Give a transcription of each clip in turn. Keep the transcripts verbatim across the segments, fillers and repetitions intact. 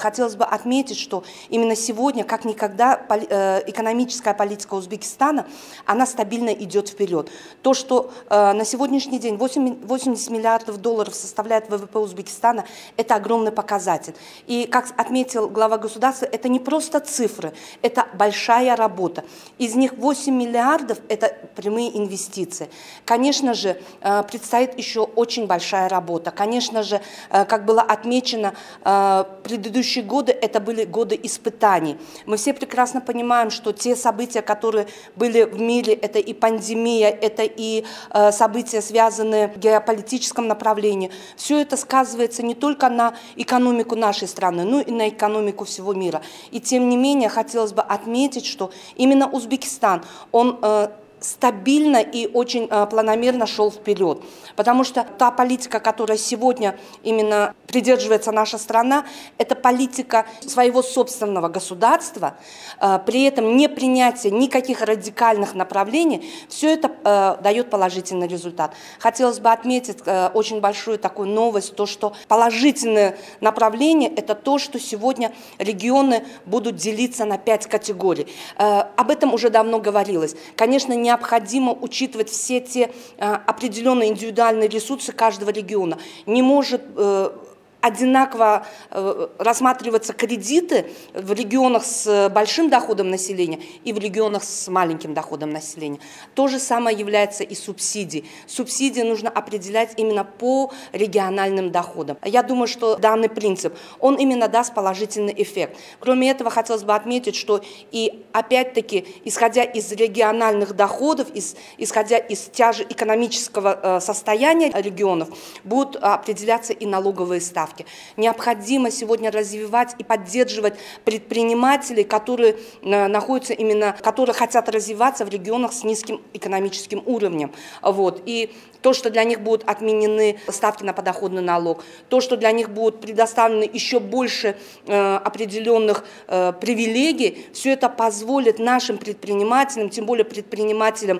хотелось бы отметить, что именно сегодня, как никогда, экономическая политика Узбекистана, она стабильно идет вперед. То, что на сегодняшний день восемьдесят миллиардов долларов составляет ВВП Узбекистана, это огромный показатель. И, как отметил глава государства, это не просто цифры, это большая работа. Из них восемь миллиардов – это прямые инвестиции. Конечно же, предстоит еще очень большая работа. Конечно же, как было отмечено, предыдущие годы – это были годы испытаний. Мы все прекрасно понимаем, что те события, которые были в мире, это и пандемия, это и события, связанные с геополитическим направлением, все это сказывается не только на экономику нашей страны, но и на экономику всего мира. И тем не менее, хотелось бы отметить, что именно Узбекистан, он стабильно и очень э, планомерно шел вперед. Потому что та политика, которая сегодня именно придерживается наша страна, это политика своего собственного государства, э, при этом не принятие никаких радикальных направлений, все это э, дает положительный результат. Хотелось бы отметить э, очень большую такую новость, то, что положительное направление – это то, что сегодня регионы будут делиться на пять категорий. Э, об этом уже давно говорилось. Конечно, не необходимо учитывать все те а, определенные индивидуальные ресурсы каждого региона. Не может э, одинаково э, рассматриваться кредиты в регионах с большим доходом населения и в регионах с маленьким доходом населения. То же самое является и субсидией. Субсидии нужно определять именно по региональным доходам. Я думаю, что данный принцип, он именно даст положительный эффект. Кроме этого, хотелось бы отметить, что и опять-таки, исходя из региональных доходов, из, исходя из тяжи экономического э, состояния регионов, будут определяться и налоговые ставки. Необходимо сегодня развивать и поддерживать предпринимателей, которые э, находятся именно, которые хотят развиваться в регионах с низким экономическим уровнем. Вот. И то, что для них будут отменены ставки на подоходный налог, то, что для них будут предоставлены еще больше э, определенных э, привилегий, все это позволит нашим предпринимателям, тем более предпринимателям,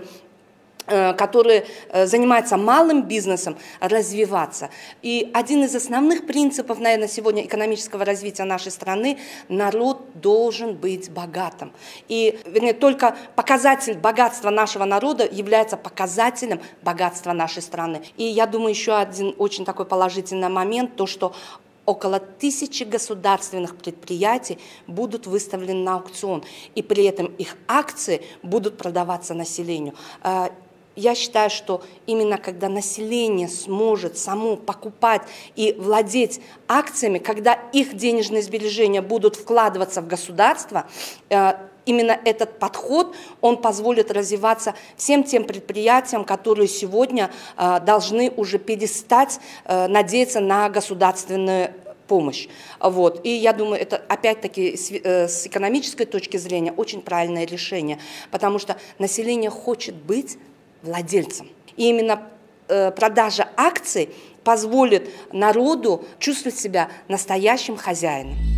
которые занимаются малым бизнесом, развиваться. И один из основных принципов, наверное, сегодня экономического развития нашей страны – народ должен быть богатым. И, вернее, только показатель богатства нашего народа является показателем богатства нашей страны. И я думаю, еще один очень такой положительный момент, то, что около тысячи государственных предприятий будут выставлены на аукцион, и при этом их акции будут продаваться населению. Я считаю, что именно когда население сможет само покупать и владеть акциями, когда их денежные сбережения будут вкладываться в государство, именно этот подход, он позволит развиваться всем тем предприятиям, которые сегодня должны уже перестать надеяться на государственную помощь. Вот. И я думаю, это опять-таки с, с экономической точки зрения очень правильное решение, потому что население хочет быть владельцем. И именно э, продажа акций позволит народу чувствовать себя настоящим хозяином.